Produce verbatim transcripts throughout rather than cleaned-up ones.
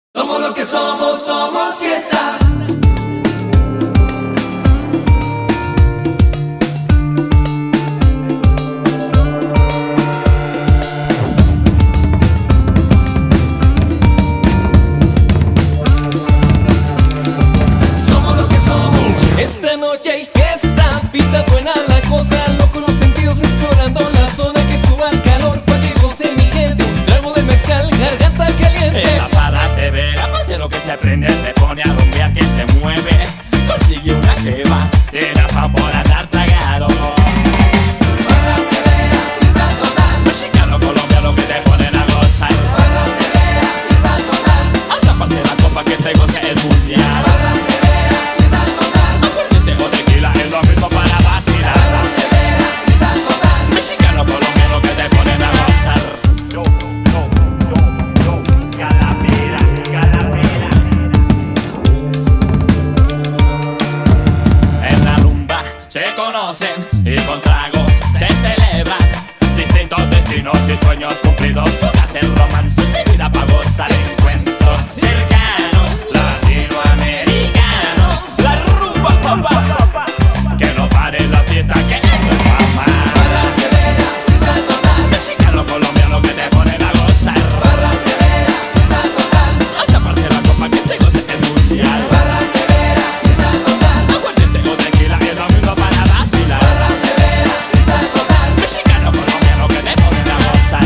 Somos lo que somos, somos fiesta. Somos lo que somos. Esta noche hay fiesta, pinta buena la cosa, loco los sentidos explorando la zona que suba el calor, pa' que goce mi gente, un trago de mezcal, garganta caliente. En la farra severa, pase lo que se aprende, se pone a rumbear que se mueve, consigue una jeva, y la fa por andar tragado. Farra severa, fiesta total. Mexicano, colombiano que te ponen a gozar. Farra severa, fiesta total. A zaparse la copa que te goce el mundial. Farra severa, fiesta total. Aguardiente o tequila es lo mismo para vacilar. Farra severa, fiesta total. Mexicano, colombiano que te ponen a gozar. Yo, yo, yo, yo, Calavera, Calavera. En la rumba se conocen y con tragos se celebran distintos destinos y sueños cumplidos. Tocas el romance, se vida para gozar encuentros cercanos latinoamericanos. La rumba, papá, que no pare la fiesta, que esto es mamá. Farra severa, fiesta total. Mexicano, colombiano que te ponen a gozar. Farra severa, fiesta total. A zaparse la copa que te goce el mundial. Farra severa, fiesta total. Aguardiente o tequila es lo mismo para vacilar. Farra severa, fiesta total. Mexicano, colombiano que te ponen a gozar.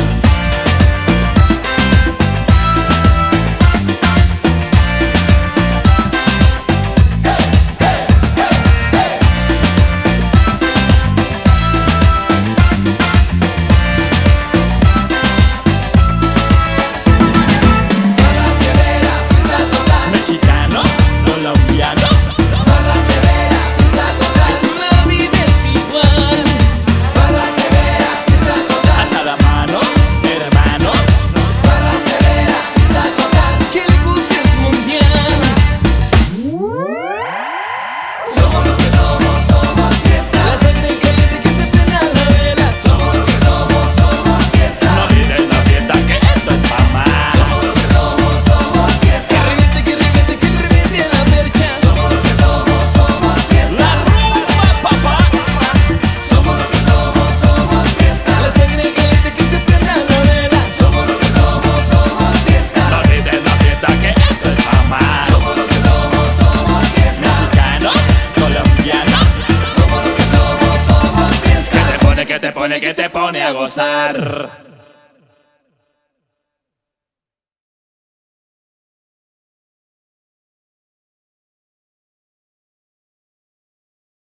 Farra severa, fiesta total. Mexicano, colombiano. Farra severa, fiesta total. Tú la vives igual, Farra severa, fiesta total. Alza la mano, hermano. Farra severa, fiesta total. que el goce es mundial. Somos lo que somos, somos fiesta. La sangre caliente que se prenda la vela. Somos lo que somos, somos fiesta. No olvides la fiesta, que esto es pa' más. Somos lo que somos, somos Que fiesta. reviente, que reviente, que reviente la percha. Somos lo que somos, somos fiesta. La rumba, papá. Somos lo que somos, somos fiesta. La sangre caliente que se prenda la vela. Somos lo que somos, somos fiesta. No olvides la fiesta, que esto es pa' más. Somos lo que somos, somos fiesta. Mexicano, colombiano. Somos lo que somos, somos fiesta. Que te pone, que te pone, que te pone a gozar.